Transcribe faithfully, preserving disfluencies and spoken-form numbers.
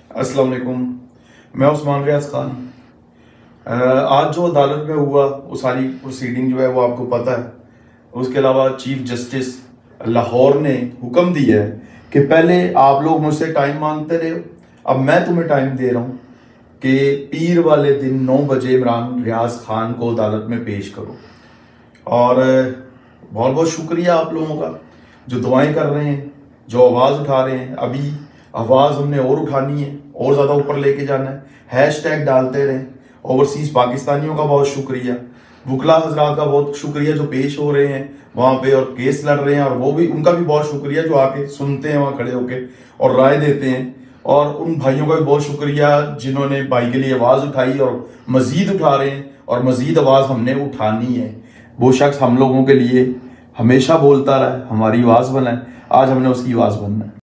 अस्सलाम वालेकुम, मैं उस्मान रियाज खान। आज जो अदालत में हुआ वो सारी प्रोसीडिंग जो है वो आपको पता है। उसके अलावा चीफ जस्टिस लाहौर ने हुक्म दिया है कि पहले आप लोग मुझसे टाइम मांगते रहे, अब मैं तुम्हें टाइम दे रहा हूँ कि पीर वाले दिन नौ बजे इमरान रियाज खान को अदालत में पेश करो। और बहुत बहुत शुक्रिया आप लोगों का जो दुआएं कर रहे हैं, जो आवाज़ उठा रहे हैं। अभी आवाज़ हमने और उठानी है, और ज़्यादा ऊपर लेके जाना है। हैश टैग डालते रहें। ओवरसीज़ पाकिस्तानियों का बहुत शुक्रिया, वकला हजरात का बहुत शुक्रिया जो पेश हो रहे हैं वहाँ पे और केस लड़ रहे हैं, और वो भी उनका भी बहुत शुक्रिया जो आके सुनते हैं वहाँ खड़े होके और राय देते हैं। और उन भाइयों का भी बहुत शुक्रिया जिन्होंने भाई के लिए आवाज़ उठाई और मज़ीद उठा रहे हैं, और मज़ीद आवाज़ हमने उठानी है। वो शख्स हम लोगों के लिए हमेशा बोलता रहा है, हमारी आवाज़ बना है, आज हमने उसकी आवाज़ बनना है।